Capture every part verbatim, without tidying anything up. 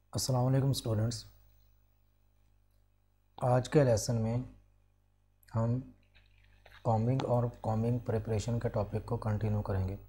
अस्सलाम वालेकुम स्टूडेंट्स। आज के लेसन में हम कॉम्बिंग और कॉम्बिंग प्रिपरेशन के टॉपिक को कंटिन्यू करेंगे।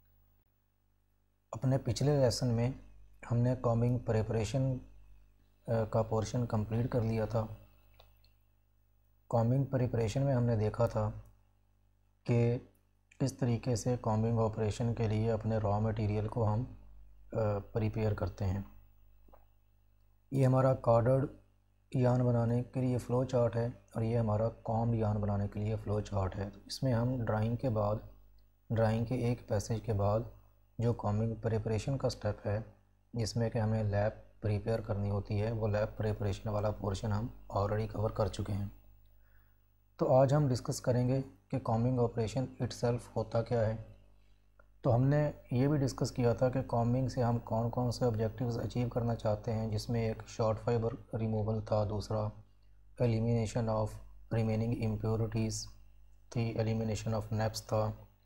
अपने पिछले लेसन में हमने कॉम्बिंग प्रिपरेशन का पोर्शन कंप्लीट कर लिया था। कॉम्बिंग प्रिपरेशन में हमने देखा था कि किस तरीके से कॉम्बिंग ऑपरेशन के लिए अपने रॉ मटेरियल को हम प्रिपेयर करते हैं। ये हमारा कॉर्डर्ड यान बनाने के लिए फ़्लो चार्ट है और ये हमारा कॉम्ड यान बनाने के लिए फ़्लो चार्ट है। तो इसमें हम ड्राइंग के बाद ड्राइंग के एक पैसेज के बाद जो कॉम्बिंग प्रिपरेशन का स्टेप है जिसमें कि हमें लैब प्रिपेयर करनी होती है, वो लैब प्रिपरेशन वाला पोर्शन हम ऑलरेडी कवर कर चुके हैं। तो आज हम डिस्कस करेंगे कि कॉम्बिंग ऑपरेशन इटसेल्फ होता क्या है। तो हमने ये भी डिस्कस किया था कि कॉम्बिंग से हम कौन कौन से ऑब्जेक्टिव्स अचीव करना चाहते हैं, जिसमें एक शॉर्ट फाइबर रिमूवल था, दूसरा एलिमिनेशन ऑफ रिमेनिंग इम्प्योरिटीज़ थी, एलिमिनेशन ऑफ नेप्स था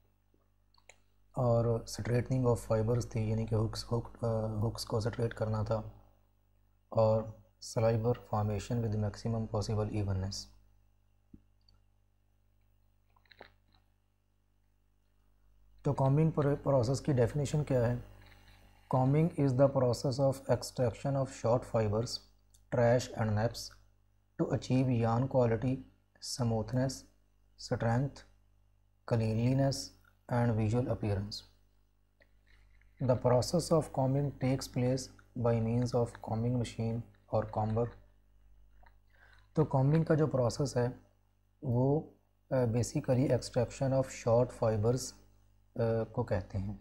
और स्ट्रेटनिंग ऑफ फाइबर्स थी, यानी कि हुक्स हुक हुक्स को स्ट्रेट करना था, और sliver formation with maximum possible evenness. तो कॉम्बिंग प्रोसेस की डेफिनेशन क्या है? Combing is the process of extraction of short fibres, trash and neps to achieve yarn quality, smoothness, strength, cleanliness and visual appearance. The process of combing takes place bye means of combing machine और comber. तो combing का जो process है वो basically extraction of short fibres को कहते हैं।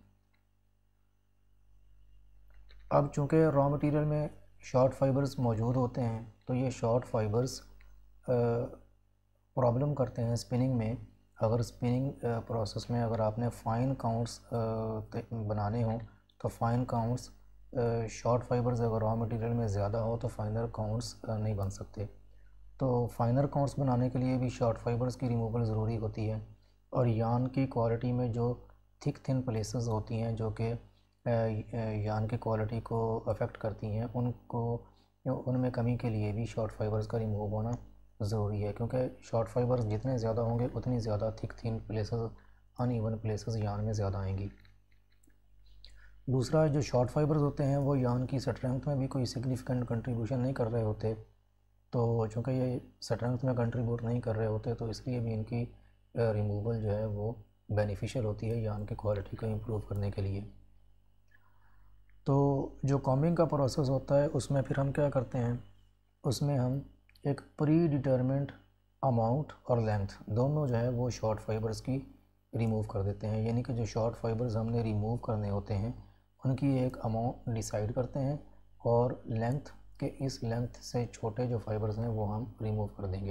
अब चूँकि रॉ मटेरियल में शॉर्ट फाइबर्स मौजूद होते हैं तो ये शॉर्ट फाइबर्स प्रॉब्लम करते हैं स्पिनिंग में। अगर स्पिनिंग प्रोसेस में अगर आपने फ़ाइन काउंट्स बनाने हों तो फ़ाइन काउंट्स शॉर्ट फाइबर्स अगर रॉ मटेरियल में ज़्यादा हो तो फाइनर काउंट्स नहीं बन सकते। तो फाइनर काउंट्स बनाने के लिए भी शॉर्ट फाइबर्स की रिमूवल ज़रूरी होती है। और यार्न की क्वालिटी में जो थिक थिन प्लेसेस होती हैं जो कि यार्न की क्वालिटी को अफेक्ट करती हैं, उनको उनमें कमी के लिए भी शॉर्ट फाइबर्स का रिमूव होना ज़रूरी है, क्योंकि शॉर्ट फाइबर्स जितने ज़्यादा होंगे उतनी ज़्यादा thick thin places, uneven places yarn में ज़्यादा आएंगी। दूसरा, जो शॉर्ट फाइबर्स होते हैं वो यार्न की स्ट्रेंथ में भी कोई सिग्निफिकेंट कंट्रीब्यूशन नहीं कर रहे होते। तो चूँकि ये स्ट्रेंथ में कंट्रीब्यूट नहीं कर रहे होते तो इसलिए भी इनकी रिमूवल जो है वो बेनिफिशियल होती है यार्न की क्वालिटी को इम्प्रूव करने के लिए। तो जो कॉम्बिंग का प्रोसेस होता है उसमें फिर हम क्या करते हैं, उसमें हम एक प्री डिटरमिन्ड अमाउंट और लेंथ दोनों जो है वो शॉर्ट फाइबर्स की रिमूव कर देते हैं। यानी कि जो शॉर्ट फाइबर्स हमने रिमूव करने होते हैं उनकी एक अमाउंट डिसाइड करते हैं और लेंथ के इस लेंथ से छोटे जो फाइबर्स हैं वो हम रिमूव कर देंगे।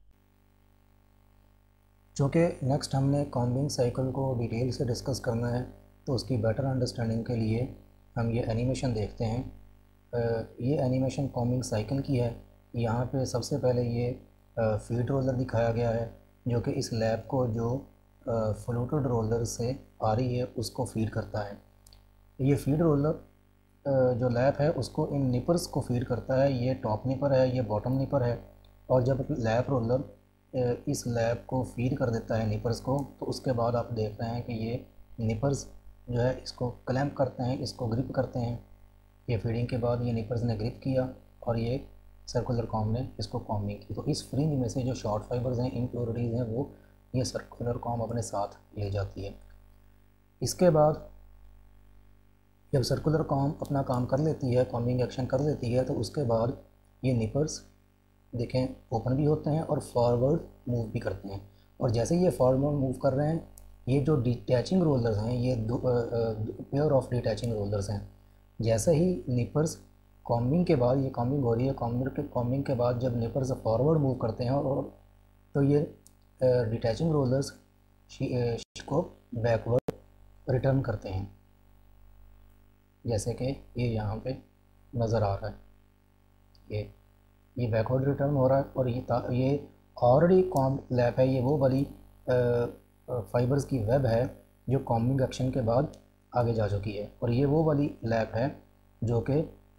चूँकि नेक्स्ट हमने कॉम्बिंग साइकिल को डिटेल से डिस्कस करना है तो उसकी बेटर अंडरस्टैंडिंग के लिए हम ये एनिमेशन देखते हैं। ये एनिमेशन कॉम्बिंग साइकिल की है। यहाँ पे सबसे पहले ये फीड रोलर दिखाया गया है जो कि इस लैब को जो फ्लूटेड रोलर से आ रही है उसको फीड करता है। ये फीड रोलर जो लैब है उसको इन निपर्स को फीड करता है। ये टॉप निपर है, ये बॉटम निपर है। और जब लैब रोलर इस लैब को फीड कर देता है निपर्स को, तो उसके बाद आप देख रहे हैं कि ये निपर्स जो है इसको क्लैम्प करते हैं, इसको ग्रिप करते हैं। ये फीडिंग के बाद ये निपर्स ने ग्रिप किया और ये सर्कुलर कॉम ने इसको कॉम्बिंग की। तो इस फ्रिंज में से जो शॉर्ट फाइबर्स हैं, इम्प्योरिटीज़ हैं, वो ये सर्कुलर कॉम अपने साथ ले जाती है। इसके बाद जब सर्कुलर कॉम अपना काम कर लेती है, कॉम्बिंग एक्शन कर लेती है, तो उसके बाद ये निपर्स देखें ओपन भी होते हैं और फॉरवर्ड मूव भी करते हैं। और जैसे ये फॉरवर्ड मूव कर रहे हैं, ये जो डिटैचिंग रोलर्स हैं, ये दो पेयर ऑफ डिटैचिंग रोलर्स हैं। जैसे ही निपर्स कॉम्बिंग के बाद, ये कॉम्बिंग हो रही है, कॉम्बिंग के कॉम्बिंग के बाद जब निपर्स फॉरवर्ड मूव करते हैं और तो ये डिटैचिंग रोलर्स को बैकवर्ड रिटर्न करते हैं, जैसे कि ये यहाँ पे नज़र आ रहा है। ये ये बैकवर्ड रिटर्न हो रहा है और ये ये ऑलरेडी कॉम लैब है, ये वो वाली फाइबर्स की वेब है जो कॉम्बिंग एक्शन के बाद आगे जा चुकी है। और ये वो वाली लैब है जो कि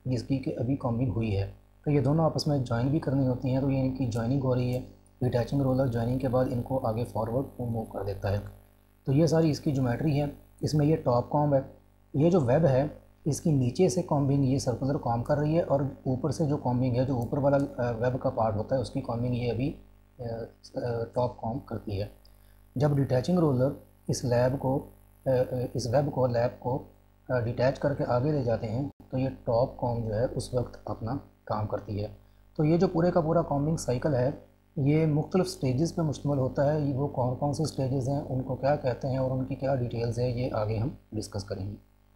जिसकी कि अभी कॉम्बिंग हुई है। तो ये दोनों आपस में ज्वाइन भी करनी होती हैं, तो ये इनकी ज्वाइनिंग हो रही है। डिटैचिंग रोलर ज्वाइनिंग के बाद इनको आगे फॉरवर्ड मूव कर देता है। तो ये सारी इसकी ज्योमेट्री है। इसमें ये टॉप कॉम्ब है। ये जो वेब है इसकी नीचे से कॉम्बिंग ये सर्कुलर कॉम्ब कर रही है, और ऊपर से जो कॉम्बिंग है, जो ऊपर वाला वेब का पार्ट होता है, उसकी कॉम्बिंग ये अभी टॉप कॉम्ब करती है। जब डिटैचिंग रोलर इस लैब को इस वेब को लैब को डिटैच करके आगे ले जाते हैं, तो ये टॉप कॉम्ब जो है उस वक्त अपना काम करती है। तो ये जो पूरे का पूरा कॉम्बिंग साइकिल है ये मुख्तलिफ स्टेजेस पे मुश्तमिल होता है। ये वो कौन कौन से स्टेजेस हैं, उनको क्या कहते हैं और उनकी क्या डिटेल्स है, ये आगे हम डिस्कस करेंगे।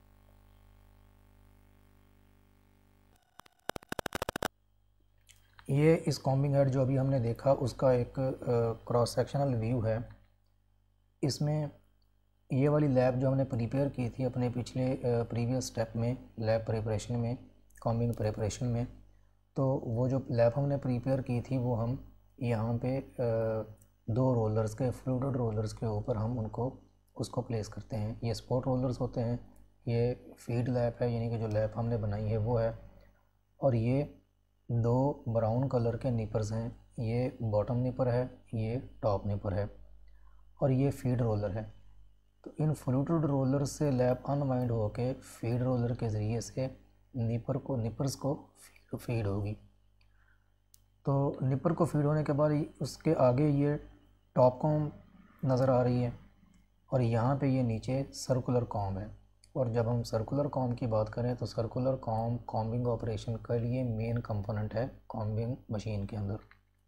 ये इस कॉम्बिंग हेड जो अभी हमने देखा उसका एक क्रॉस सेक्शनल व्यू है। इसमें ये वाली लैब जो हमने प्रिपेयर की थी अपने पिछले प्रीवियस स्टेप में, लैब प्रिपरेशन में, कॉम्बिंग प्रिपरेशन में, तो वो जो लैब हमने प्रिपेयर की थी वो हम यहाँ पे दो रोलर्स के फ्लूइड रोलर्स के ऊपर हम उनको उसको प्लेस करते हैं। ये स्पॉट रोलर्स होते हैं। ये फीड लैब है, यानी कि जो लैब हमने बनाई है वो है। और ये दो ब्राउन कलर के निपर्स हैं। ये बॉटम निपर है, ये टॉप निपर है, और ये फीड रोलर है। तो इन फ्लूटेड रोलर से लैब अनवाइंड होके फीड रोलर के ज़रिए से निपर को निपर्स को फीड फीड होगी। तो निपर को फीड होने के बाद उसके आगे ये टॉप कॉम नज़र आ रही है, और यहाँ पे ये नीचे सर्कुलर कॉम है। और जब हम सर्कुलर कॉम की बात करें तो सर्कुलर कॉम कॉम्बिंग ऑपरेशन के लिए मेन कंपोनेंट है कॉम्बिंग मशीन के अंदर।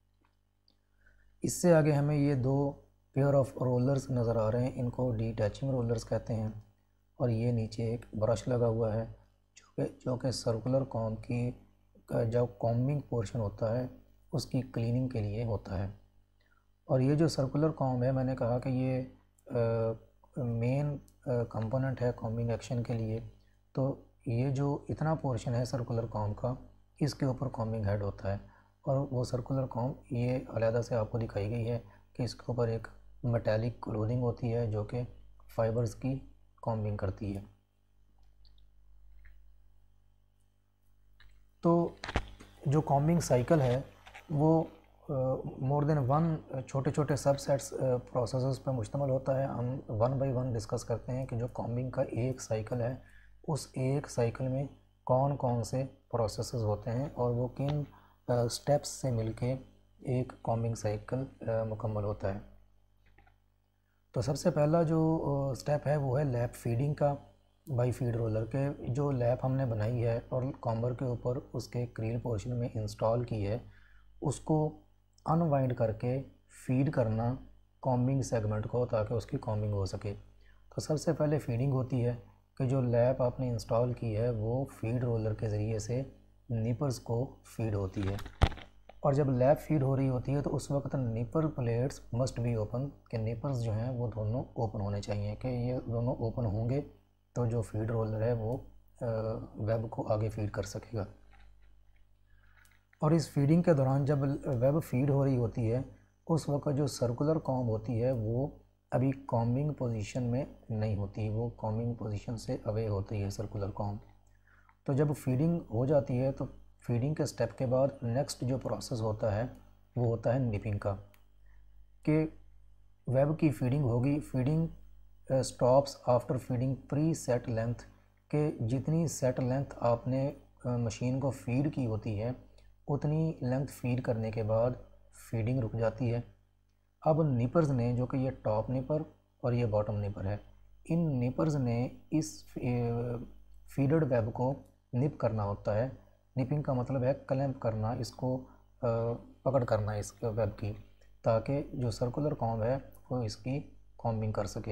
इससे आगे हमें ये दो पेयर ऑफ रोलर्स नज़र आ रहे हैं, इनको डिटैचिंग रोलर्स कहते हैं। और ये नीचे एक ब्रश लगा हुआ है जो कि जो कि सर्कुलर कॉम की जो कॉम्बिंग पोर्शन होता है उसकी क्लीनिंग के लिए होता है। और ये जो सर्कुलर कॉम है, मैंने कहा कि ये मेन कंपोनेंट है कॉम्बिंग एक्शन के लिए। तो ये जो इतना पोर्शन है सर्कुलर कॉम का, इसके ऊपर कॉम्बिंग हेड होता है। और वो सर्कुलर कॉम ये अलहदा से आपको दिखाई गई है कि इसके ऊपर एक मेटालिक क्लोथिंग होती है जो कि फाइबर्स की कॉम्बिंग करती है। तो जो कॉम्बिंग साइकिल है वो मोर देन वन छोटे छोटे सबसेट्स प्रोसेसेस पर मुश्तमिल होता है। हम वन बाय वन डिस्कस करते हैं कि जो कॉम्बिंग का एक साइकिल है उस एक साइकिल में कौन कौन से प्रोसेसेस होते हैं और वो किन स्टेप्स से मिलके एक कॉम्बिंग साइकिल मुकम्मल होता है। तो सबसे पहला जो स्टेप है वो है लैप फीडिंग का बाई फीड रोलर के। जो लैप हमने बनाई है और कॉम्बर के ऊपर उसके क्रील पोर्शन में इंस्टॉल की है, उसको अनवाइंड करके फीड करना कॉम्बिंग सेगमेंट को, ताकि उसकी कॉम्बिंग हो सके। तो सबसे पहले फीडिंग होती है कि जो लैप आपने इंस्टॉल की है वो फीड रोलर के ज़रिए से निपर्स को फीड होती है। और जब लैप फीड हो रही होती है तो उस वक्त nipper plates must be open, कि निपर्स जो हैं वो दोनों ओपन होने चाहिए। कि ये दोनों ओपन होंगे तो जो फीड रोलर है वो वेब को आगे फीड कर सकेगा। और इस फीडिंग के दौरान जब वेब फीड हो रही होती है उस वक्त जो सर्कुलर कॉम्ब होती है वो अभी कॉम्बिंग पोजीशन में नहीं होती, वो कॉम्बिंग पोजीशन से अवे होती है सर्कुलर कॉम्ब। तो जब फीडिंग हो जाती है तो फीडिंग के स्टेप के बाद नेक्स्ट जो प्रोसेस होता है वो होता है निपिंग का, कि वेब की फीडिंग होगी। Feeding stops after feeding preset length, के जितनी सेट लेंथ आपने मशीन को फीड की होती है उतनी लेंथ फीड करने के बाद फीडिंग रुक जाती है। अब निपर्स ने, जो कि ये टॉप निपर और ये बॉटम निपर है, इन निपर्स ने इस फीडेड वेब को निप करना होता है। निपिंग का मतलब है क्लैंप करना, इसको पकड़ करना इस वेब की, ताकि जो सर्कुलर कॉम्ब है वो इसकी कॉम्बिंग कर सके।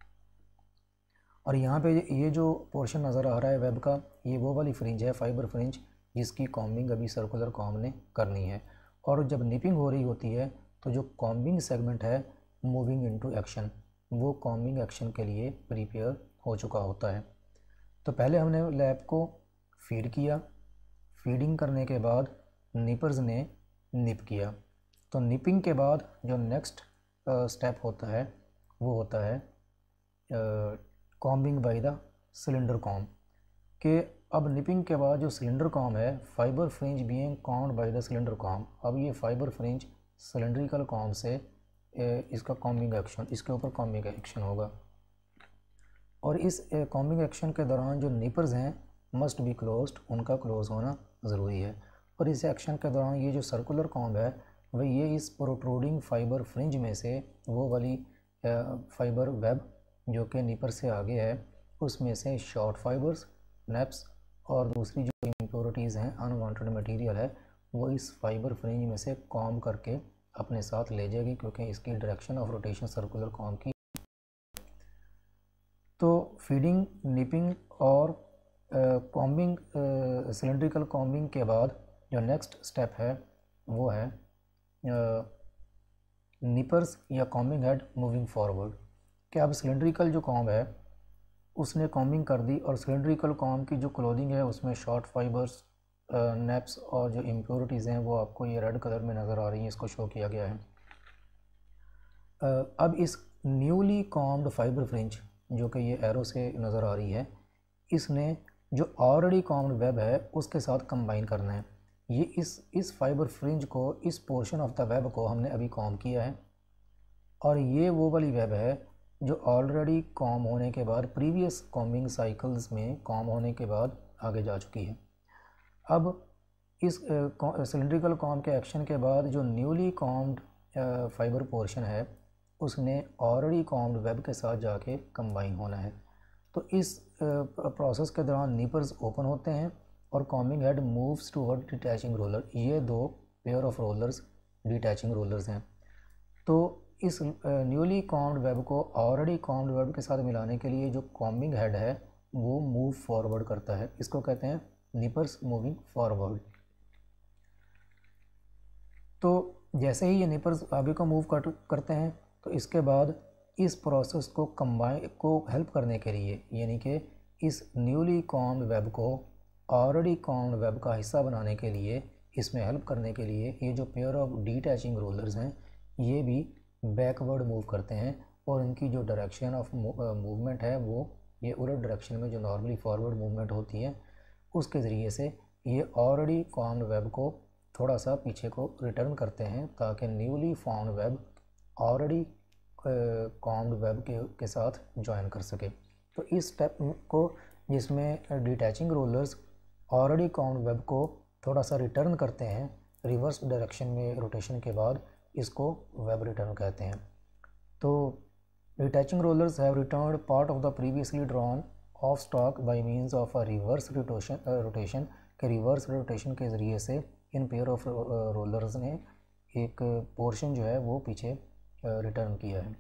और यहाँ पे ये जो पोर्शन नज़र आ रहा है वेब का, ये वो वाली फ्रिंज है, फाइबर फ्रिंज, जिसकी कॉम्बिंग अभी सर्कुलर कॉम्ब ने करनी है। और जब निपिंग हो रही होती है तो जो कॉम्बिंग सेगमेंट है मूविंग इनटू एक्शन, वो कॉम्बिंग एक्शन के लिए प्रिपेयर हो चुका होता है। तो पहले हमने लैब को फीड किया, फीडिंग करने के बाद निपर्स ने निप किया। तो निपिंग के बाद जो नेक्स्ट स्टेप होता है वो होता है combing by the cylinder comb, के अब निपिंग के बाद जो सिलेंडर कॉम है, fibre fringe being combed by the cylinder comb, अब ये फाइबर फ्रिंज सिलेंड्रिकल कॉम से इसका कॉम्बिंग एक्शन, इसके ऊपर कॉम्बिंग एक्शन होगा। और इस कॉम्बिंग एक्शन के दौरान जो निपर्स हैं मस्ट बी क्लोज्ड, उनका क्लोज होना ज़रूरी है। और इस एक्शन के दौरान ये जो सर्कुलर कॉम्ब है वह ये इस प्रोट्रूडिंग फाइबर फ्रिंज में से वो वाली फाइबर वेब जो कि निपर से आगे है उसमें से शॉर्ट फाइबर्स, नेप्स और दूसरी जो इम्प्योरिटीज़ हैं, अनवांटेड मटेरियल है, वो इस फाइबर फ्रिंज में से कॉम्ब करके अपने साथ ले जाएगी, क्योंकि इसकी direction of rotation circular comb की। तो फीडिंग, निपिंग और कॉम्बिंग, सिलेंड्रिकल कॉम्बिंग के बाद जो नेक्स्ट स्टेप है वो है निपर्स या कॉम्बिंग हेड मूविंग फॉरवर्ड। कि अब सिलेंड्रिकल जो कॉम्ब है उसने कॉम्बिंग कर दी और सिलेंड्रिकल कॉम्ब की जो क्लोथिंग है उसमें शॉर्ट फाइबर्स, नेप्स और जो इम्प्योरिटीज़ हैं वो आपको ये रेड कलर में नज़र आ रही हैं, इसको शो किया गया है। अब इस न्यूली कॉम्ड फाइबर फ्रिंज जो कि ये एरो से नज़र आ रही है, इसने जो ऑलरेडी कॉम्ड वेब है उसके साथ कंबाइन करना है। ये इस इस फाइबर फ्रिंज को, इस पोर्शन ऑफ द वेब को हमने अभी कॉम किया है और ये वो वाली वेब है जो ऑलरेडी कॉम होने के बाद, प्रीवियस कॉम्बिंग साइकिल्स में कॉम होने के बाद आगे जा चुकी है। अब इस सिलेंड्रिकल कॉम के एक्शन के बाद जो न्यूली कॉम्ड फाइबर पोर्शन है उसने ऑलरेडी कॉम्ड वेब के साथ जाके कंबाइन होना है। तो इस प्रोसेस के दौरान निपर्स ओपन होते हैं और combing head moves toward detaching roller. ये दो pair of rollers detaching rollers हैं। तो इस न्यूली कॉम्ड वेब को ऑलरेडी कॉम्ड वेब के साथ मिलाने के लिए जो कॉम्बिंग हेड है वो मूव फॉरवर्ड करता है, इसको कहते हैं निपर्स मूविंग फॉरवर्ड। तो जैसे ही ये निपर्स आगे को मूव कर, करते हैं तो इसके बाद इस प्रोसेस को कंबाइन को हेल्प करने के लिए, यानी कि इस न्यूली कॉम्ड वेब को ऑलरेडी कॉम्ड वेब का हिस्सा बनाने के लिए, इसमें हेल्प करने के लिए ये जो पेयर ऑफ डिटैचिंग रोलर्स हैं ये भी बैकवर्ड मूव करते हैं और इनकी जो डायरेक्शन ऑफ मूवमेंट है वो ये उलट डायरेक्शन में जो नॉर्मली फॉरवर्ड मूवमेंट होती है उसके ज़रिए से ये ऑलरेडी फॉर्म्ड वेब को थोड़ा सा पीछे को रिटर्न करते हैं ताकि newly formed web already combed web के के साथ ज्वाइन कर सके। तो इस स्टेप को जिसमें detaching rollers already combed web को थोड़ा सा रिटर्न करते हैं रिवर्स डायरेक्शन में रोटेशन के बाद, इसको वेब रिटर्न कहते हैं। तो detaching rollers have returned part of the previously drawn off stock by means of a reverse rotation rotation के रिवर्स रोटेशन के ज़रिए से इन पेयर ऑफ रोलर्स ने एक पोर्शन जो है वो पीछे रिटर्न किया है।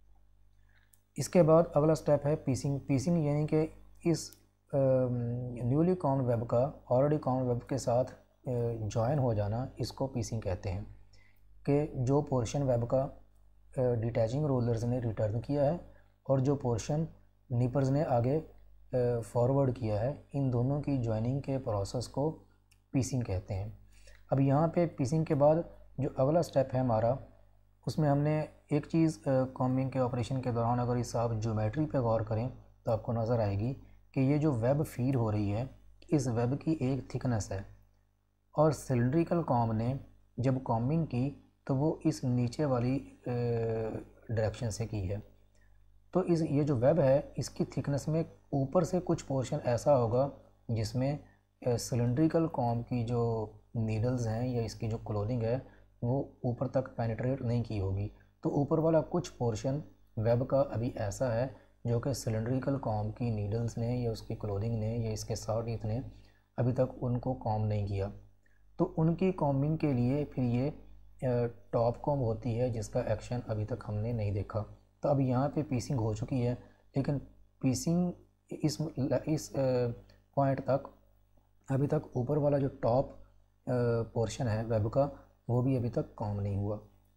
इसके बाद अगला स्टेप है पीसिंग। पीसिंग यानी कि इस न्यूली कॉम्ड वेब का ऑलरेडी कॉम्ड वेब के साथ जॉइन हो जाना, इसको पीसिंग कहते हैं। कि जो पोर्शन वेब का डिटैचिंग रोलर्स ने रिटर्न किया है और जो पोर्शन निपर्स ने आगे फॉरवर्ड किया है, इन दोनों की जॉइनिंग के प्रोसेस को पीसिंग कहते हैं। अब यहाँ पे पीसिंग के बाद जो अगला स्टेप है हमारा, उसमें हमने एक चीज़ कॉम्बिंग के ऑपरेशन के दौरान अगर इस आप ज्योमेट्री पे गौर करें तो आपको नज़र आएगी कि ये जो वेब फीड हो रही है इस वेब की एक थिकनेस है और सिलेंड्रिकल कॉम्ब ने जब कॉम्बिंग की तो वो इस नीचे वाली डायरेक्शन से की है। तो इस ये जो वेब है इसकी थिकनेस में ऊपर से कुछ पोर्शन ऐसा होगा जिसमें सिलेंड्रिकल कॉम्ब की जो नीडल्स हैं या इसकी जो क्लोथिंग है वो ऊपर तक पेनिट्रेट नहीं की होगी। तो ऊपर वाला कुछ पोर्शन वेब का अभी ऐसा है जो कि सिलेंड्रिकल कॉम्ब की नीडल्स ने या उसकी क्लोथिंग ने या इसके साथ इतने अभी तक उनको कॉम्ब नहीं किया। तो उनकी कॉम्बिंग के लिए फिर ये टॉप कॉम्ब होती है जिसका एक्शन अभी तक हमने नहीं देखा। तो अब यहाँ पे पीसिंग हो चुकी है, लेकिन पीसिंग इस इस पॉइंट तक अभी तक ऊपर वाला जो टॉप पोर्शन है वेब का वो भी अभी तक कॉम्ब नहीं हुआ।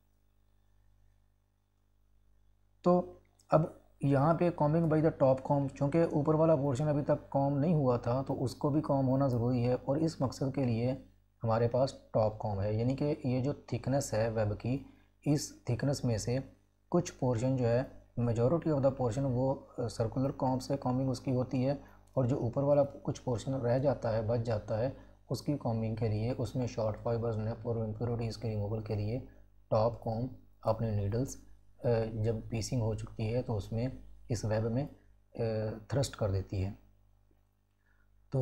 तो अब यहाँ पे combing by the top comb, चूँकि ऊपर वाला पोर्शन अभी तक कॉम्ब नहीं हुआ था तो उसको भी कॉम्ब होना ज़रूरी है और इस मकसद के लिए हमारे पास टॉप कॉम्ब है। यानी कि ये जो थिकनेस है वेब की, इस थिकनेस में से कुछ पोर्शन जो है, मेजॉरिटी ऑफ द पोर्शन वो सर्कुलर कॉम्ब से कॉम्बिंग उसकी होती है और जो ऊपर वाला कुछ पोर्शन रह जाता है, बच जाता है, उसकी कॉम्बिंग के लिए उसमें शॉर्ट फाइबर्स, नेप और इम्प्योरिटीज़ के रिमूवल के लिए टॉप कॉम अपने नीडल्स जब पीसिंग हो चुकी है तो उसमें इस वेब में थ्रस्ट कर देती है। तो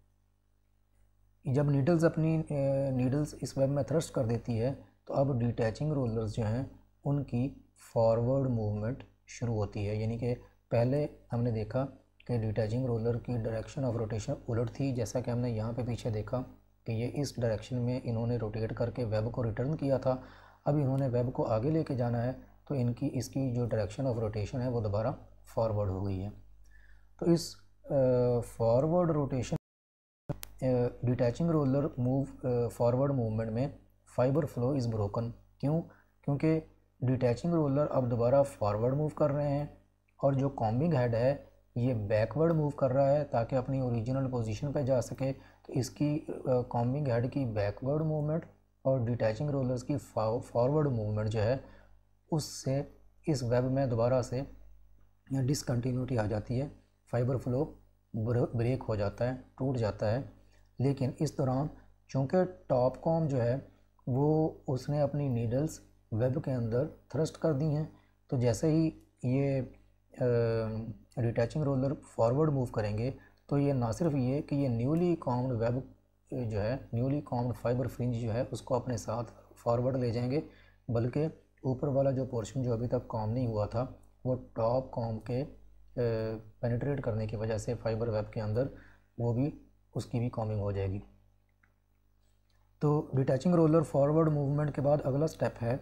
जब नीडल्स अपनी नीडल्स इस वेब में थ्रस्ट कर देती है तो अब डिटैचिंग रोलर्स जो हैं उनकी फॉरवर्ड मूवमेंट शुरू होती है। यानी कि पहले हमने देखा कि डिटैचिंग रोलर की डायरेक्शन ऑफ रोटेशन उलट थी, जैसा कि हमने यहाँ पे पीछे देखा कि ये इस डायरेक्शन में इन्होंने रोटेट करके वेब को रिटर्न किया था। अब इन्होंने वेब को आगे लेके जाना है तो इनकी इसकी जो डायरेक्शन ऑफ रोटेशन है वो दोबारा फॉरवर्ड हो गई है। तो इस forward rotation detaching roller move forward movement में फाइबर फ्लो इज़ ब्रोकन। क्यों? क्योंकि डिटैचिंग रोलर अब दोबारा फॉरवर्ड मूव कर रहे हैं और जो कॉम्बिंग हेड है ये बैकवर्ड मूव कर रहा है ताकि अपनी ओरिजिनल पोजीशन पे जा सके। तो इसकी कॉम्बिंग हेड की बैकवर्ड मूवमेंट और डिटैचिंग रोलर्स की फॉरवर्ड मूवमेंट जो है उससे इस वेब में दोबारा से डिसकंटिन्यूटी आ जाती है, फाइबर फ्लो ब्रेक हो जाता है, टूट जाता है। लेकिन इस दौरान चूँकि टॉप कॉम जो है वो उसने अपनी नीडल्स वेब के अंदर थ्रस्ट कर दी हैं, तो जैसे ही ये डिटैचिंग रोलर फॉरवर्ड मूव करेंगे तो ये ना सिर्फ ये कि ये न्यूली कॉम्ड वेब जो है, न्यूली कॉम्ड फाइबर फ्रिंज जो है उसको अपने साथ फॉरवर्ड ले जाएंगे, बल्कि ऊपर वाला जो पोर्शन जो अभी तक कॉम नहीं हुआ था वो टॉप कॉम के पेनिट्रेट करने की वजह से फाइबर वेब के अंदर वो भी उसकी भी कॉमिंग हो जाएगी। तो डिटैचिंग रोलर फॉरवर्ड मूवमेंट के बाद अगला स्टेप है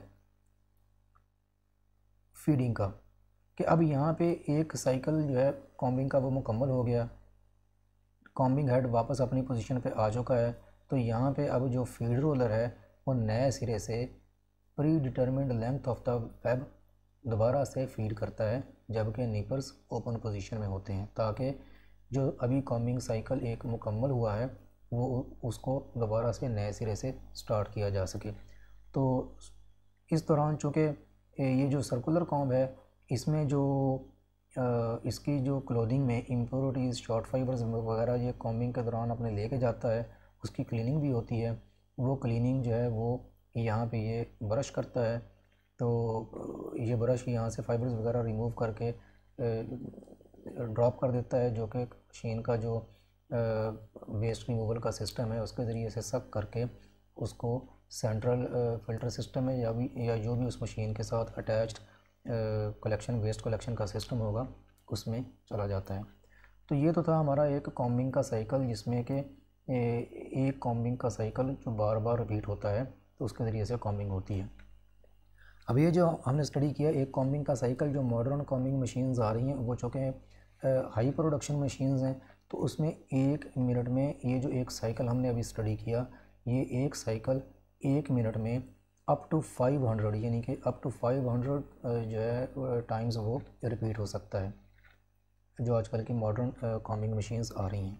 फीडिंग का, कि अब यहाँ पे एक साइकिल जो है कॉम्बिंग का वो मुकम्मल हो गया, कॉम्बिंग हेड वापस अपनी पोजीशन पे आ चुका है। तो यहाँ पे अब जो फीड रोलर है वो नए सिरे से pre determined length of the web दोबारा से फीड करता है, जबकि निपर्स ओपन पोजीशन में होते हैं, ताकि जो अभी कॉम्बिंग साइकिल एक मुकम्मल हुआ है वो उसको दोबारा से नए सिरे से स्टार्ट किया जा सके। तो इस दौरान चूँकि ये जो सर्कुलर कॉम्ब है इसमें जो आ, इसकी जो क्लोथिंग में इम्प्योरिटीज़, शॉर्ट फाइबर्स वगैरह ये कॉम्बिंग के दौरान अपने लेके जाता है, उसकी क्लीनिंग भी होती है। वो क्लीनिंग जो है वो यहाँ पे ये ब्रश करता है, तो ये ब्रश यहाँ से फाइबर्स वगैरह रिमूव करके ड्रॉप कर देता है, जो कि मशीन का जो वेस्ट रिमूवल का सिस्टम है उसके ज़रिए से सक करके उसको सेंट्रल फ़िल्टर सिस्टम है या भी या जो भी उस मशीन के साथ अटैच्ड कलेक्शन वेस्ट कलेक्शन का सिस्टम होगा उसमें चला जाता है। तो ये तो था हमारा एक कॉम्बिंग का साइकिल, जिसमें कि एक कॉम्बिंग का साइकिल जो बार बार रिपीट होता है तो उसके ज़रिए से कॉम्बिंग होती है। अब ये जो हमने स्टडी किया एक कॉम्बिंग का साइकिल, जो मॉडर्न कॉम्बिंग मशीन्स आ रही हैं वो चूँकि हाई प्रोडक्शन मशीन्स हैं, तो उसमें एक मिनट में ये जो एक साइकिल हमने अभी स्टडी किया, ये एक साइकिल एक मिनट में अप टू फाइव हंड्रेड यानी कि अप टू फाइव हंड्रेड जो है टाइम्स वो रिपीट हो सकता है, जो आजकल की मॉडर्न कॉम्बिंग मशीन्स आ रही हैं।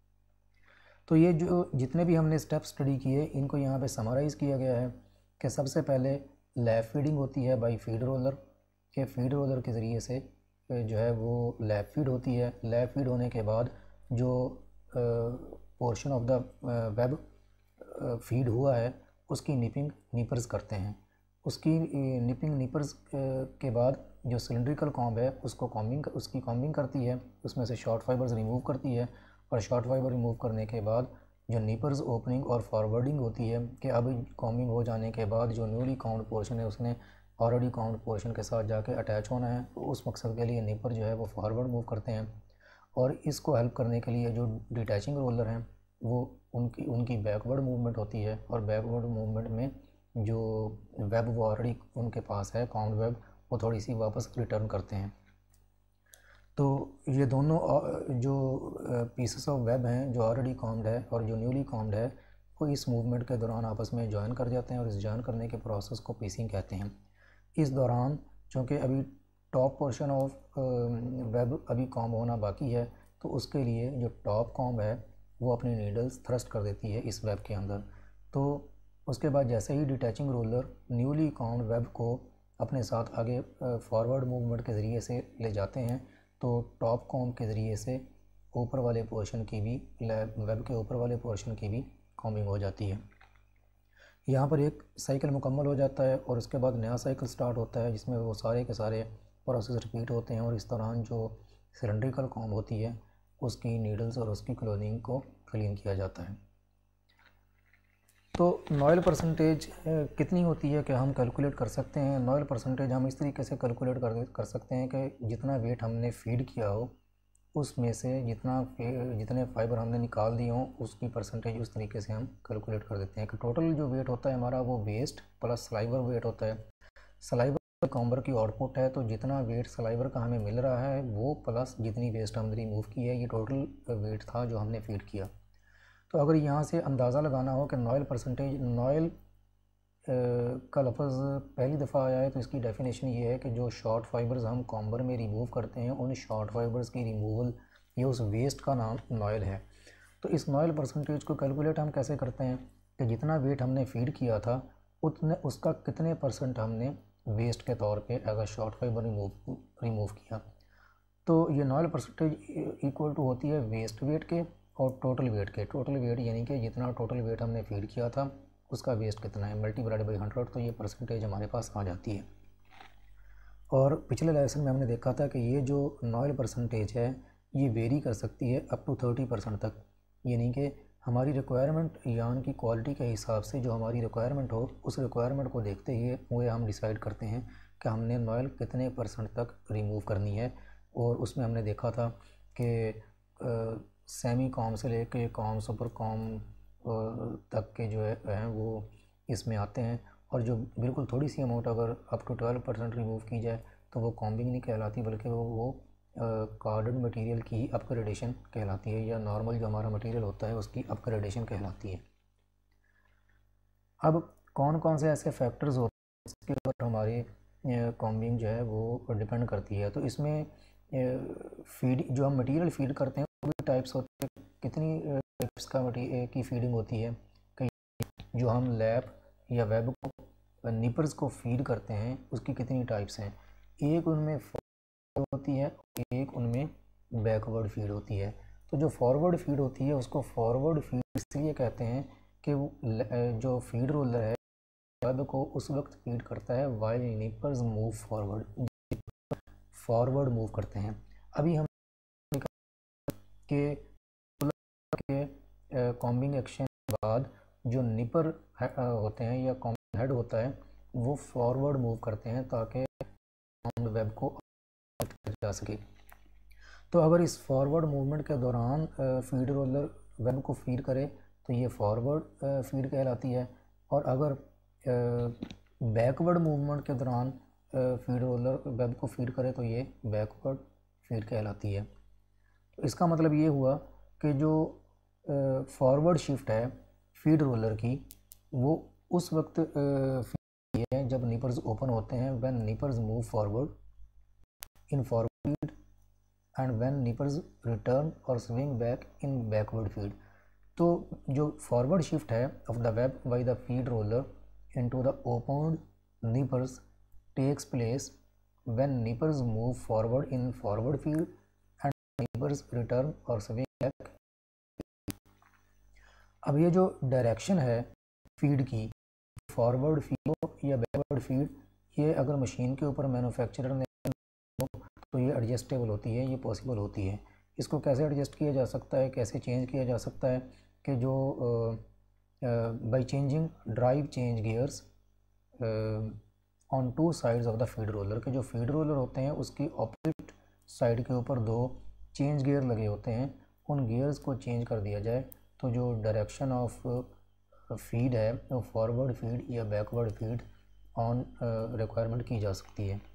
तो ये जो जितने भी हमने स्टेप स्टडी किए इनको यहाँ पे समराइज़ किया गया है कि सबसे पहले लैब फीडिंग होती है बाई फीड रोलर, के फीड रोलर के ज़रिए से जो है वो लैब फीड होती है। लैब फीड होने के बाद जो portion of the web feed हुआ है उसकी निपिंग नीपर्स करते हैं। उसकी निपिंग नीपर्स के बाद जो सिलेंड्रिकल कॉम्ब है उसको कॉम्बिंग उसकी कॉम्बिंग करती है, उसमें से शॉर्ट फाइबर्स रिमूव करती है, और शॉर्ट फाइबर रिमूव करने के बाद जो निपर्स ओपनिंग और फॉरवर्डिंग होती है कि अब कॉम्बिंग हो जाने के बाद जो न्यूली काउंट पोर्शन है उसने ऑलरेडी काउंट पोर्शन के साथ जाके अटैच होना है, तो उस मकसद के लिए निपर जो है वो फॉरवर्ड मूव करते हैं। और इसको हेल्प करने के लिए जो डिटैचिंग रोलर हैं वो उनकी उनकी बैकवर्ड मूवमेंट होती है, और बैकवर्ड मूवमेंट में जो वेब वो ऑलरेडी उनके पास है काउंट वेब, वो थोड़ी सी वापस रिटर्न करते हैं। तो ये दोनों जो पीसेस ऑफ वेब हैं जो ऑलरेडी काउंट है और जो न्यूली काउंट है वो इस मूवमेंट के दौरान आपस में ज्वाइन कर जाते हैं, और इस ज्वाइन करने के प्रोसेस को पीसिंग कहते हैं। इस दौरान चूँकि अभी टॉप पोर्शन ऑफ वेब अभी कॉम्ब होना बाकी है, तो उसके लिए जो टॉप कॉम्ब है वो अपनी नीडल्स थ्रस्ट कर देती है इस वेब के अंदर। तो उसके बाद जैसे ही detaching roller newly combed web को अपने साथ आगे फॉरवर्ड मूवमेंट के ज़रिए से ले जाते हैं, तो टॉप कॉम्ब के ज़रिए से ऊपर वाले पोर्शन की भी वेब के ऊपर वाले पोर्शन की भी कॉम्बिंग हो जाती है। यहाँ पर एक साइकिल मुकम्मल हो जाता है और उसके बाद नया साइकिल स्टार्ट होता है जिसमें वो सारे के सारे प्रोसेस रिपीट होते हैं और इस दौरान जो सिलेंड्रिकल कॉम्ब होती है उसकी नीडल्स और उसकी क्लोनिंग को क्लीन किया जाता है। तो नॉइल परसेंटेज कितनी होती है कि हम कैलकुलेट कर सकते हैं। नॉइल परसेंटेज हम इस तरीके से कैलकुलेट कर कर सकते हैं कि जितना वेट हमने फीड किया हो उसमें से जितना जितने फाइबर हमने निकाल दिए हों उसकी परसेंटेज उस तरीके से हम कैलकुलेट कर देते हैं कि टोटल जो वेट होता है हमारा वो वेस्ट प्लस सलाइवर वेट होता है। सलाइवर कॉम्बर की आउटपुट है, तो जितना वेट सलाइवर का हमें मिल रहा है वो प्लस जितनी वेस्ट हमने रिमूव की है, ये टोटल वेट था जो हमने फीड किया। तो अगर यहाँ से अंदाज़ा लगाना हो कि नॉइल परसेंटेज नॉइल का लफ्ज़ पहली दफ़ा आया है तो इसकी डेफिनेशन ये है कि जो शॉर्ट फाइबर्स हम कॉम्बर में रिमूव करते हैं उन शॉर्ट फाइबर्स की रिमूवल ये उस वेस्ट का नाम नॉइल है। तो इस नॉइल परसेंटेज को कैलकुलेट हम कैसे करते हैं कि जितना वेट हमने फीड किया था उतने उसका कितने परसेंट हमने वेस्ट के तौर पे अगर शॉर्ट फाइबर रिमूव रिमूव किया। तो ये नॉइल परसेंटेज इक्वल टू होती है वेस्ट वेट के और टोटल वेट के। टोटल वेट यानी कि जितना टोटल वेट हमने फीड किया था उसका वेस्ट कितना है मल्टीप्लाइड बाई हंड्रेड, तो ये परसेंटेज हमारे पास आ जाती है। और पिछले लेसन में हमने देखा था कि ये जो नॉइल परसेंटेज है ये वेरी कर सकती है अप टू थर्टी परसेंट तक, यानी कि हमारी रिक्वायरमेंट यान की क्वालिटी के हिसाब से जो हमारी रिक्वायरमेंट हो उस रिक्वायरमेंट को देखते हुए हम डिसाइड करते हैं कि हमने नॉइल कितने परसेंट तक रिमूव करनी है। और उसमें हमने देखा था कि सेमी कॉम से लेके कॉम सुपर कॉम तक के जो है हैं वो इसमें आते हैं, और जो बिल्कुल थोड़ी सी अमाउंट अगर up to twelve percent remove की जाए तो वो कॉम्बिंग नहीं कहलाती बल्कि वो वो कार्डन मटेरियल की ही अपग्रेडेशन कहलाती है, या नॉर्मल जो हमारा मटेरियल होता है उसकी अपग्रेडेशन कहलाती है। अब कौन कौन से ऐसे फैक्टर्स होते हैं जिसके ऊपर हमारी कॉम्बिंग जो है वो डिपेंड करती है। तो इसमें फीड जो हम मटेरियल फीड करते हैं वो भी टाइप्स होते हैं। कितनी टाइप्स का मटीरियल की फीडिंग होती है कि जो हम लैप या वेब को निपर्स को फीड करते हैं उसकी कितनी टाइप्स हैं। एक उनमें फॉरवर्ड होती है, एक उनमें बैकवर्ड फीड होती है। तो जो फॉरवर्ड फीड होती है उसको फॉरवर्ड फीड इसलिए कहते हैं कि वो जो फीड रोलर है वेब को उस वक्त फीड करता है while nippers move forward, forward move करते हैं। अभी हम के के कॉम्बिंग एक्शन के बाद जो निपर होते हैं या कॉम्बिंग हेड होता है वो फॉरवर्ड मूव करते हैं ताकि वेब को जा सके। तो अगर इस फॉरवर्ड मूवमेंट के दौरान फीड रोलर वेब को फीड करे तो ये फॉरवर्ड फीड कहलाती है, और अगर बैकवर्ड मूवमेंट के दौरान फीड रोलर वेब को फीड करे तो ये बैकवर्ड फीड कहलाती है। तो इसका मतलब ये हुआ कि जो फॉरवर्ड शिफ्ट है फीड रोलर की वो उस वक्त फीड है जब निपर्स ओपन होते हैं, when nippers move forward in forward feed and when nippers return और swing back in backward feed. तो जो फॉरवर्ड शिफ्ट है of the web by the feed roller into the open nippers takes place when nippers move forward in forward feed and nippers return और swing back. अब ये जो direction है feed की forward feed या backward feed, ये अगर machine के ऊपर मैन्युफैक्चरर ने तो ये एडजस्टेबल होती है, ये पॉसिबल होती है। इसको कैसे एडजस्ट किया जा सकता है, कैसे चेंज किया जा सकता है कि जो by changing drive change gears on two sides of the feed roller, के जो फीड रोलर होते हैं उसकी ऑपोजिट साइड के ऊपर दो चेंज गियर लगे होते हैं, उन गियर्स को चेंज कर दिया जाए तो जो डायरेक्शन ऑफ फीड है वो फॉरवर्ड फीड या बैकवर्ड फीड ऑन रिक्वायरमेंट की जा सकती है।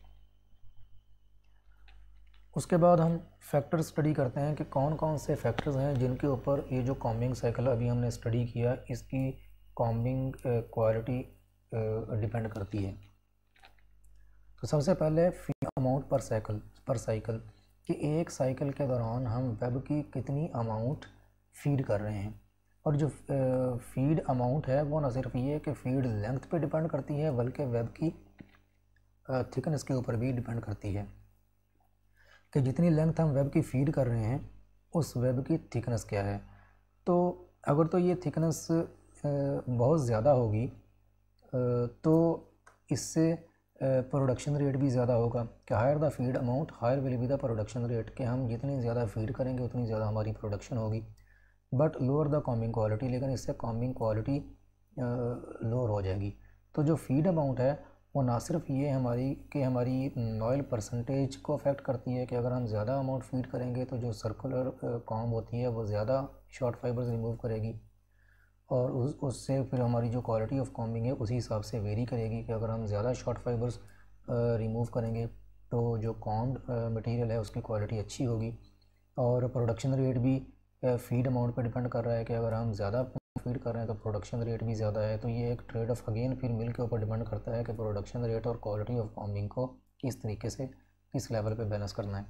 उसके बाद हम फैक्टर स्टडी करते हैं कि कौन कौन से फैक्टर्स हैं जिनके ऊपर ये जो कॉम्बिंग साइकिल अभी हमने स्टडी किया इसकी कॉम्बिंग क्वालिटी डिपेंड करती है। तो सबसे पहले फीड अमाउंट पर साइकिल पर साइकिल कि एक साइकिल के दौरान हम वेब की कितनी अमाउंट फीड कर रहे हैं। और जो फीड अमाउंट है वो न सिर्फ ये कि फीड लेंथ पे डिपेंड करती है बल्कि वेब की थिकनेस के ऊपर भी डिपेंड करती है कि जितनी लेंथ हम वेब की फीड कर रहे हैं उस वेब की थिकनेस क्या है। तो अगर तो ये थिकनेस बहुत ज़्यादा होगी तो इससे प्रोडक्शन रेट भी ज़्यादा होगा कि higher the feed amount higher will be the production rate, कि हम जितनी ज़्यादा फीड करेंगे उतनी ज़्यादा हमारी प्रोडक्शन होगी। But lower the combing quality, लेकिन इससे कॉम्बिंग क्वालिटी लोअर हो जाएगी। तो जो फीड अमाउंट है वो ना सिर्फ ये हमारी कि हमारी नॉयल परसेंटेज को अफेक्ट करती है कि अगर हम ज़्यादा अमाउंट फीड करेंगे तो जो सर्कुलर कॉम्ब होती है वो ज़्यादा शॉर्ट फाइबर्स रिमूव करेगी, और उस उससे फिर हमारी जो क्वालिटी ऑफ कॉम्बिंग है उसी हिसाब से वेरी करेगी कि अगर हम ज़्यादा शॉर्ट फाइबर्स रिमूव करेंगे तो जो कॉम्ब मटेरियल है उसकी क्वालिटी अच्छी होगी। और प्रोडक्शन रेट भी फीड अमाउंट पर डिपेंड कर रहा है कि अगर हम ज़्यादा फीड कर रहे हैं तो प्रोडक्शन रेट भी ज़्यादा है। तो ये एक ट्रेड ऑफ अगेन फिर मिल के ऊपर डिपेंड करता है कि प्रोडक्शन रेट और क्वालिटी ऑफ कॉम्बिंग को किस तरीके से किस लेवल पे बैलेंस करना है।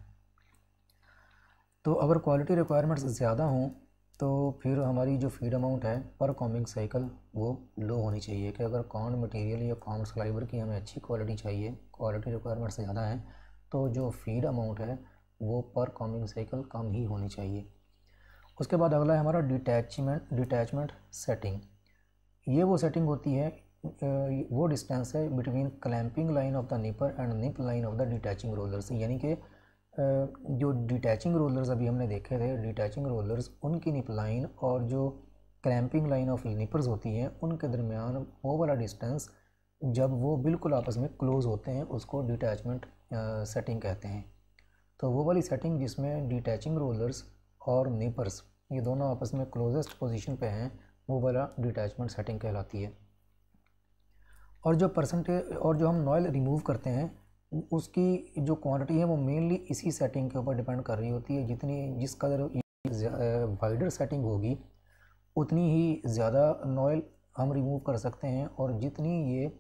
तो अगर क्वालिटी रिक्वायरमेंट्स ज़्यादा हों तो फिर हमारी जो फीड अमाउंट है पर कॉम्बिंग साइकिल वो लो होनी चाहिए, कि अगर कॉन्ड मटेरियल या कॉन्ड फाइबर की हमें अच्छी क्वालिटी चाहिए, क्वालिटी रिक्वायरमेंट्स ज़्यादा हैं, तो जो फीड अमाउंट है वो पर कॉम्बिंग साइकिल कम ही होनी चाहिए। उसके बाद अगला है हमारा डिटैचमेंट डिटैचमेंट सेटिंग। ये वो सेटिंग होती है, वो डिस्टेंस है between clamping line of the nipper and nip line of the detaching rollers. यानी कि जो डिटैचिंग रोलर्स अभी हमने देखे थे, डिटैचिंग रोलर्स उनकी निप लाइन और जो क्रैम्पिंग लाइन ऑफ निपर्स होती हैं उनके दरमियान वो वाला डिस्टेंस जब वो बिल्कुल आपस में क्लोज़ होते हैं उसको डिटैचमेंट सेटिंग कहते हैं। तो वो वाली सेटिंग जिसमें डिटैचिंग रोलर्स और निपर्स ये दोनों आपस में क्लोजेस्ट पोजीशन पे हैं वो वाला डिटैचमेंट सेटिंग कहलाती है। और जो परसेंटेज और जो हम नॉइल रिमूव करते हैं उसकी जो क्वांटिटी है वो मेनली इसी सेटिंग के ऊपर डिपेंड कर रही होती है। जितनी जिस कदर वाइडर सेटिंग होगी उतनी ही ज़्यादा नॉइल हम रिमूव कर सकते हैं, और जितनी ये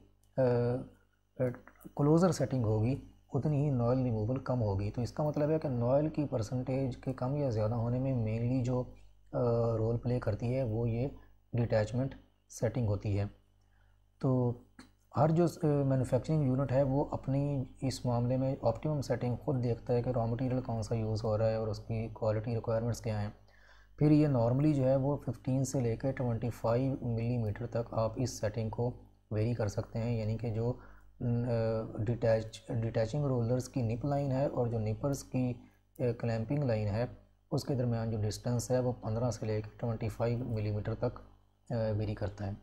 क्लोज़र सेटिंग होगी उतनी ही नॉइल रिमूवल कम होगी। तो इसका मतलब है कि नॉइल की परसेंटेज के कम या ज़्यादा होने में मेनली जो रोल प्ले करती है वो ये डिटैचमेंट सेटिंग होती है। तो हर जो मैन्युफैक्चरिंग यूनिट है वो अपनी इस मामले में ऑप्टिमम सेटिंग खुद देखता है कि रॉ मटेरियल कौन सा यूज़ हो रहा है और उसकी क्वालिटी रिक्वायरमेंट्स क्या हैं। फिर ये नॉर्मली जो है वो फिफ्टीन से लेकर ट्वेंटी फाइव मिलीमीटर तक आप इस सेटिंग को वेरी कर सकते हैं। यानी कि जो डिटैच डिटैचिंग रोलर्स की निप लाइन है और जो निपर्स की क्लैंपिंग लाइन है उसके दरमियान जो डिस्टेंस है वो पंद्रह से लेकर ट्वेंटी फाइव मिलीमीटर तक वेरी करता है।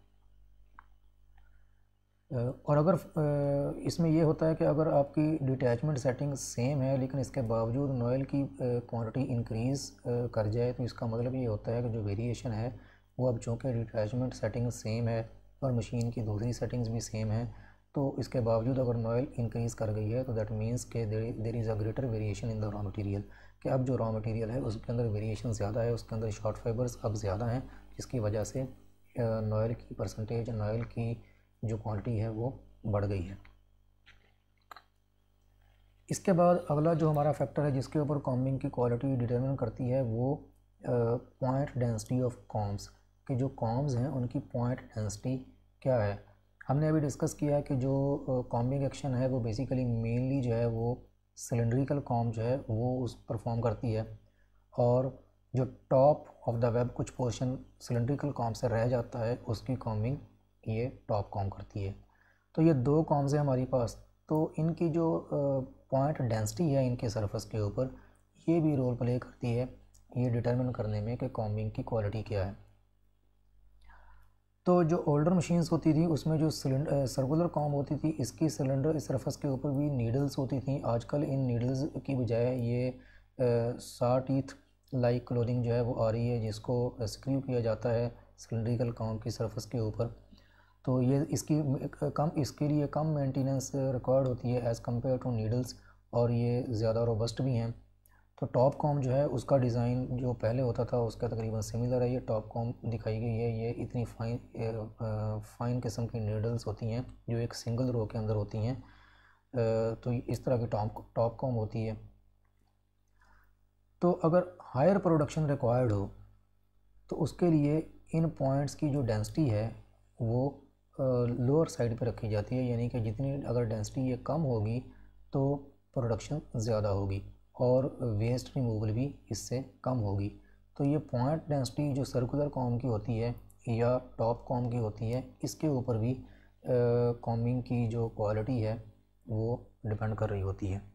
और अगर इसमें ये होता है कि अगर आपकी डिटैचमेंट सेटिंग सेम है लेकिन इसके बावजूद नॉइल की क्वांटिटी इंक्रीज़ कर जाए तो इसका मतलब ये होता है कि जो वेरिएशन है वो अब चूँकि डिटैचमेंट सेटिंग सेम है और मशीन की दूसरी सेटिंग्स भी सेम है, तो इसके बावजूद अगर नॉइल इंक्रीज़ कर गई है तो दैट मीन्स के there is a greater variation in the raw material, कि अब जो रॉ मटेरियल है उसके अंदर वेरिएशन ज़्यादा है, उसके अंदर शॉर्ट फाइबर्स अब ज़्यादा हैं, जिसकी वजह से नॉइल की परसेंटेज नॉइल की जो क्वांटिटी है वो बढ़ गई है। इसके बाद अगला जो हमारा फैक्टर है जिसके ऊपर कॉम्बिंग की क्वालिटी डिटरमिन करती है वो पॉइंट डेंसिटी ऑफ कॉम्ब्स, कि जो कॉम्ब्स हैं उनकी पॉइंट डेंसिटी क्या है। हमने अभी डिस्कस किया कि जो कॉम्बिंग एक्शन है वो बेसिकली मेनली जो है वो सिलेंड्रिकल कॉम्ब जो है वो उस परफॉर्म करती है, और जो टॉप ऑफ द वेब कुछ पोर्शन सिलेंड्रिकल कॉम्ब से रह जाता है उसकी कॉम्बिंग ये टॉप कॉम्ब करती है। तो ये दो कॉम्ब्स हैं हमारे पास, तो इनकी जो पॉइंट डेंसिटी है इनके सरफेस के ऊपर ये भी रोल प्ले करती है ये डिटरमिन करने में कि कॉम्बिंग की क्वालिटी क्या है। तो जो ओल्डर मशीन्स होती थी उसमें जो सिलेंडर सर्कुलर कॉम्ब होती थी इसकी सिलेंडर इस सरफेस के ऊपर भी नीडल्स होती थी। आजकल इन नीडल्स की बजाय ये सा टीथ लाइक क्लोथिंग जो है वो आ रही है जिसको स्क्रू किया जाता है सिलेंड्रिकल कॉम्ब की सरफेस के ऊपर। तो ये इसकी कम इसके लिए कम मेंटेनेंस रिक्वायर्ड होती है एज़ कम्पेयर टू नीडल्स, और ये ज़्यादा रोबस्ट भी हैं। तो टॉप कॉम जो है उसका डिज़ाइन जो पहले होता था उसका तकरीबन सिमिलर है। ये टॉप कॉम दिखाई गई है, ये इतनी फाइन फाइन किस्म की नीडल्स होती हैं जो एक सिंगल रो के अंदर होती हैं। तो इस तरह की टॉप टॉप कॉम होती है। तो अगर हायर प्रोडक्शन रिक्वायर्ड हो तो उसके लिए इन पॉइंट्स की जो डेंसिटी है वो लोअर साइड पे रखी जाती है, यानी कि जितनी अगर डेंसिटी ये कम होगी तो प्रोडक्शन ज़्यादा होगी। और वेस्ट रिमूवल भी इससे कम होगी। तो ये पॉइंट डेंसिटी जो सर्कुलर कॉम्ब की होती है या टॉप कॉम्ब की होती है, इसके ऊपर भी कॉम्बिंग की जो क्वालिटी है वो डिपेंड कर रही होती है।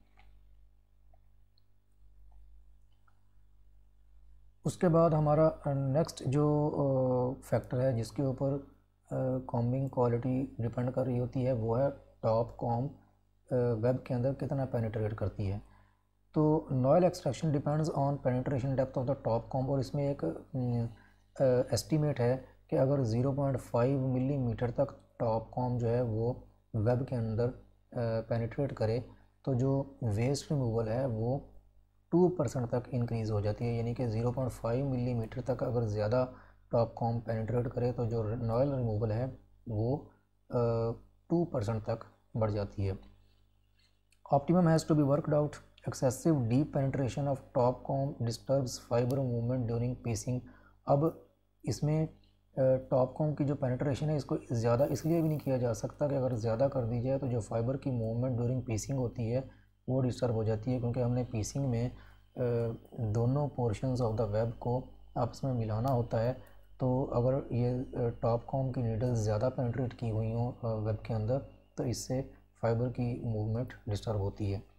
उसके बाद हमारा नेक्स्ट जो फैक्टर है जिसके ऊपर कॉम्बिंग क्वालिटी डिपेंड कर रही होती है वो है टॉप कॉम्ब वेब के अंदर कितना पेनिट्रेट करती है। तो noil extraction depends on penetration depth of the top comb, और इसमें एक एस्टीमेट है कि अगर ज़ीरो पॉइंट फाइव मिलीमीटर तक टॉप कॉम्ब जो है वो वेब के अंदर पेनिट्रेट करे तो जो वेस्ट रिमूवल है वो टू परसेंट तक इंक्रीज़ हो जाती है। यानी कि ज़ीरो पॉइंट फाइव मिलीमीटर तक अगर ज़्यादा टॉप कॉम्ब पेनिट्रेट करे तो जो नॉइल रिमूवल है वो टू परसेंट तक बढ़ जाती है। Optimum has to be worked out. Excessive deep penetration of top comb disturbs fibre movement during piecing. अब इसमें टॉप कॉम्ब की जो पेनिट्रेशन है इसको ज़्यादा इसलिए भी नहीं किया जा सकता कि अगर ज़्यादा कर दी जाए तो जो फाइबर की मूवमेंट ड्यूरिंग पीसिंग होती है वो डिस्टर्ब हो जाती है, क्योंकि हमने पीसिंग में दोनों पोर्शंस ऑफ द वेब को आपस में मिलाना होता है। तो अगर ये टॉप कॉम्ब की नीडल्स ज़्यादा पेनिट्रेट की हुई हों वेब के अंदर तो इससे फाइबर की मूवमेंट डिस्टर्ब होती है।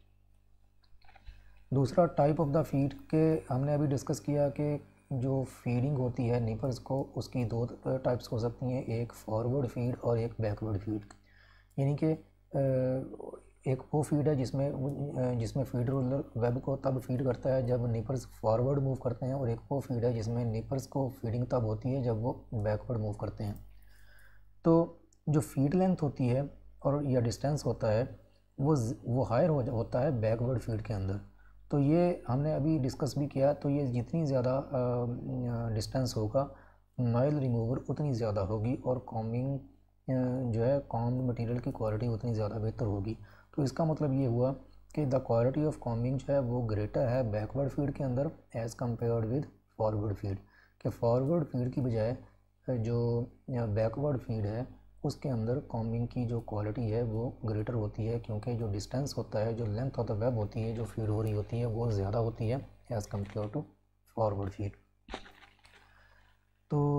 दूसरा टाइप ऑफ द फीड के हमने अभी डिस्कस किया कि जो फीडिंग होती है निपल्स को उसकी दो टाइप्स हो सकती हैं, एक फॉरवर्ड फीड और एक बैकवर्ड फीड। यानी कि एक वो फीड है जिसमें जिसमें फीड रोलर वेब को तब फीड करता है जब निपल्स फॉरवर्ड मूव करते हैं, और एक वो फीड है जिसमें निपल्स को फीडिंग तब होती है जब वो बैकवर्ड मूव करते हैं। तो जो फीड लेंथ होती है और या डिस्टेंस होता है वो वो हायर हो होता है बैकवर्ड फीड के अंदर। तो ये हमने अभी डिस्कस भी किया। तो ये जितनी ज़्यादा डिस्टेंस होगा नॉइल रिमूवर उतनी ज़्यादा होगी और कॉम्बिंग जो है कॉम्ब मटेरियल की क्वालिटी उतनी ज़्यादा बेहतर होगी। तो इसका मतलब ये हुआ कि द क्वालिटी ऑफ कॉम्बिंग जो है वो ग्रेटर है बैकवर्ड फीड के अंदर as compared with forward feed. कि फॉरवर्ड फीड की बजाय जो बैकवर्ड फीड है उसके अंदर कॉम्बिंग की जो क्वालिटी है वो ग्रेटर होती है, क्योंकि जो डिस्टेंस होता है जो लेंथ ऑफ द वेब होती है जो फीड हो रही होती है वो ज़्यादा होती है as compare to forward feed. तो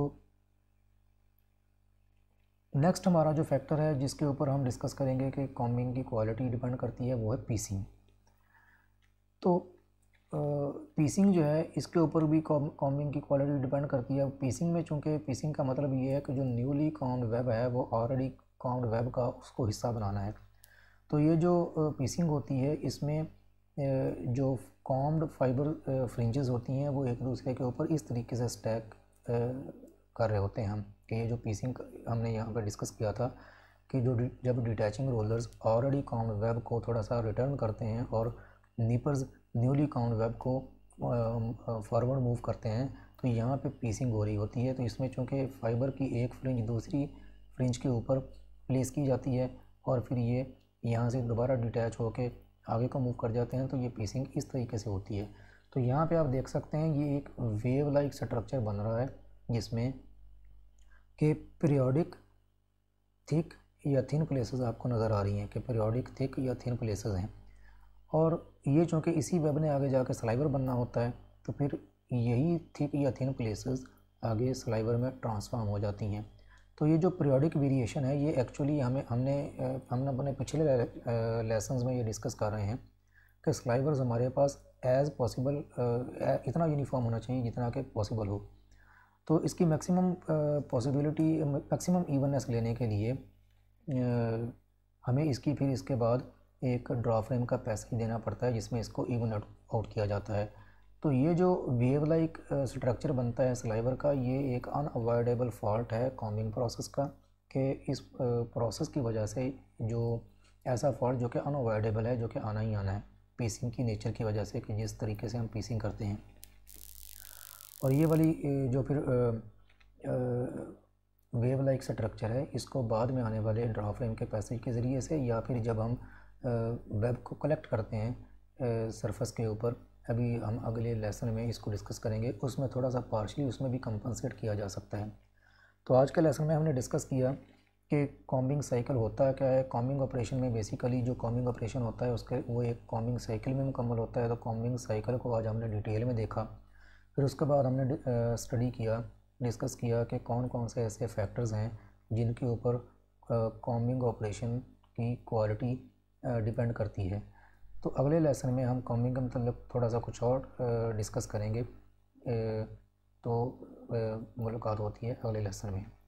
नेक्स्ट हमारा जो फैक्टर है जिसके ऊपर हम डिस्कस करेंगे कि कॉम्बिंग की क्वालिटी डिपेंड करती है वो है पीसिंग। तो पीसिंग जो है इसके ऊपर भी कॉम्बिंग की क्वालिटी डिपेंड करती है। पीसिंग में चूँकि पीसिंग का मतलब ये है कि जो न्यूली कॉम्ड वेब है वो ऑलरेडी कॉम्ड वेब का उसको हिस्सा बनाना है। तो ये जो पीसिंग होती है इसमें जो कॉम्ड फाइबर फ्रिंजेस होती हैं वो एक दूसरे के ऊपर इस तरीके से स्टैक कर रहे होते हैं हम कि ये जो पीसिंग हमने यहाँ पर डिस्कस किया था कि जो जब detaching rollers already combed web को थोड़ा सा रिटर्न करते हैं और निपर्स न्यूली कॉम्ड वेब को फॉरवर्ड मूव करते हैं तो यहाँ पे पीसिंग हो रही होती है। तो इसमें चूँकि फ़ाइबर की एक फ्रिंज दूसरी फ्रिंज के ऊपर प्लेस की जाती है और फिर ये यहाँ से दोबारा डिटैच होके आगे को मूव कर जाते हैं, तो ये पीसिंग इस तरीके से होती है। तो यहाँ पे आप देख सकते हैं ये एक वेव लाइक स्ट्रक्चर बन रहा है जिसमें कि पीरियोडिक थिक या थिन प्लेसेस आपको नज़र आ रही हैं कि पीरियोडिक थिक या थिन प्लेसेस हैं, और ये चूँकि इसी वेब ने आगे जाकर स्लाइवर बनना होता है तो फिर यही थिक या थिन प्लेसेस आगे स्लाइवर में ट्रांसफॉर्म हो जाती हैं। तो ये जो पीरियोडिक वेरिएशन है ये एक्चुअली हमें हमने हमने अपने पिछले लेसन्स में ये डिस्कस कर रहे हैं कि स्लाइवर्स हमारे पास एज़ पॉसिबल इतना यूनिफॉर्म होना चाहिए जितना कि पॉसिबल हो। तो इसकी मैक्सिमम पॉसिबिलिटी मैक्सिमम इवननेस लेने के लिए आ, हमें इसकी फिर इसके बाद एक ड्रॉ फ्रेम का पैसेज देना पड़ता है जिसमें इसको इवन आउट किया जाता है। तो ये जो वेव लाइक स्ट्रक्चर बनता है स्लाइवर का ये एक अनअवॉइडेबल फॉल्ट है कॉम्बिंग प्रोसेस का, कि इस प्रोसेस की वजह से जो ऐसा फॉल्ट जो कि अनअवॉइडेबल है जो कि आना ही आना है पीसिंग की नेचर की वजह से कि जिस तरीके से हम पीसिंग करते हैं। और ये वाली जो फिर वेव लाइक स्ट्रक्चर है इसको बाद में आने वाले ड्रॉ फ्रेम के पैसेज के ज़रिए से या फिर जब हम वेब को कलेक्ट करते हैं सरफेस के ऊपर, अभी हम अगले लेसन में इसको डिस्कस करेंगे, उसमें थोड़ा सा पार्शली उसमें भी कंपनसेट किया जा सकता है। तो आज के लेसन में हमने डिस्कस किया कि कॉम्बिंग साइकिल होता क्या है। कॉम्बिंग ऑपरेशन में बेसिकली जो कॉम्बिंग ऑपरेशन होता है उसके वो एक कॉम्बिंग साइकिल में मुकम्मल होता है। तो कॉम्बिंग साइकिल को आज हमने डिटेल में देखा। फिर उसके बाद हमने स्टडी किया, डिस्कस किया कि कौन कौन से ऐसे फैक्टर्स हैं जिनके ऊपर कॉम्बिंग ऑपरेशन की क्वालिटी डिपेंड करती है। तो अगले लेसन में हम कॉम्बिंग का मतलब थोड़ा सा कुछ और डिस्कस करेंगे। तो मुलाकात होती है अगले लेसन में।